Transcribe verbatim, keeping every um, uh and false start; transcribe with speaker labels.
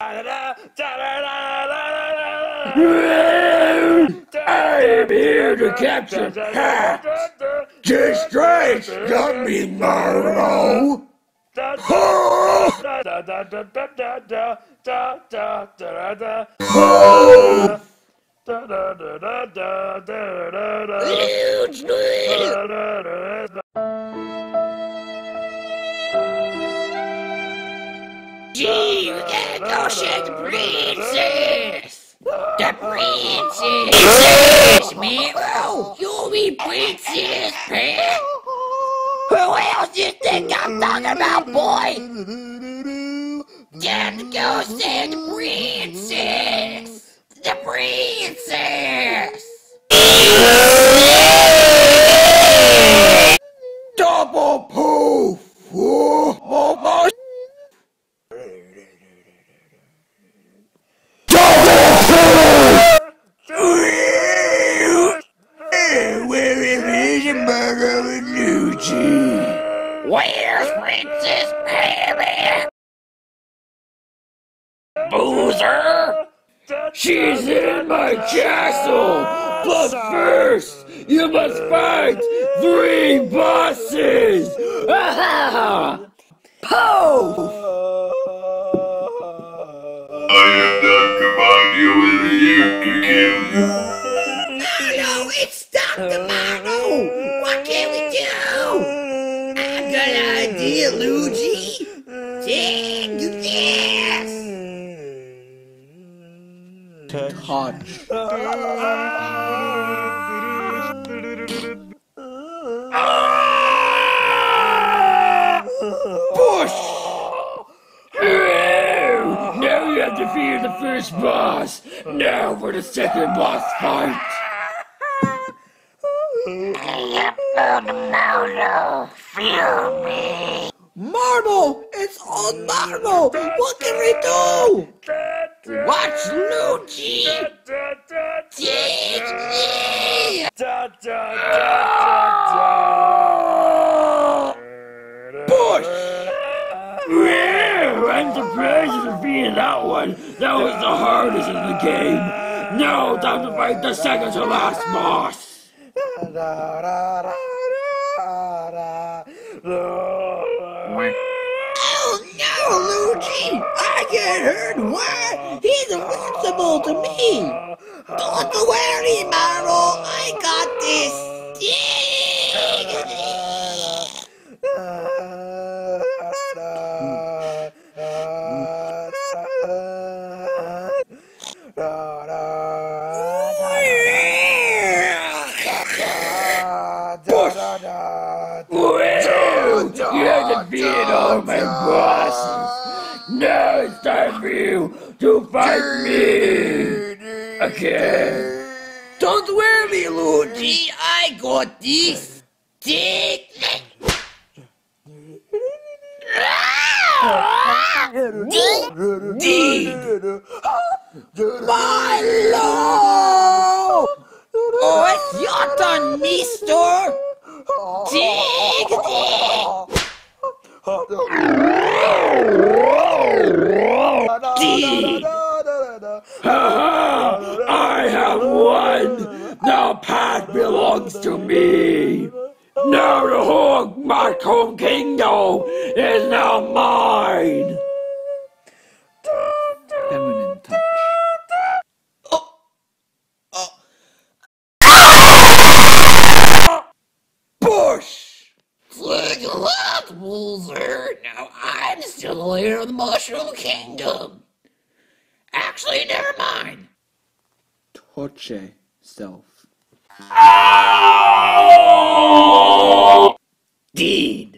Speaker 1: I am here to capture hats. Just try to stop me, Marro.
Speaker 2: Gee, you gotta go shake the princess! The princess! Marro! You'll be princess, pet! Who else do you think I'm talking about, boy? Time to go save the princess! The princess!
Speaker 1: Double poof! Oh, oh, oh. Where is Marro and Luweewee?
Speaker 2: Where's Princess Pammy? Boozer?
Speaker 1: She's in my castle! But first, you must fight three bosses! Ah! Poof!
Speaker 3: I am not command you with you to kill you.
Speaker 2: No, it's stuck tomorrow! What can we do? I've got an idea, Luweewee! Take this!
Speaker 1: Touch. Push! Now you have defeated the first boss. Now for the second boss fight.
Speaker 2: Marro, feel me!
Speaker 1: Marble! It's all Marble! What can we do?
Speaker 2: Watch Luweewee! Take this!
Speaker 1: Push! I'm surprised you defeated that one. That was the hardest in the game. Now time to fight the second to last boss.
Speaker 2: Oh no, Luweewee! I get hurt! Why? He's invincible to me! Don't worry, Marro! I got this!
Speaker 1: You have defeated all my bosses. Now it's time for you to fight me again.
Speaker 2: Don't worry, Luweewee! I got this! Take it! Deed! My lord! Oh, it's your turn, mister! Take it!
Speaker 1: Deed! Ha-ha! I have won! The path belongs to me! Now the whole Marco kingdom is now mine! Feminine touch. Push!
Speaker 2: Thanks a lot, Boozer. Now I'm still the leader of the Mushroom Kingdom. Actually, never mind.
Speaker 1: Touch self.
Speaker 2: Deed.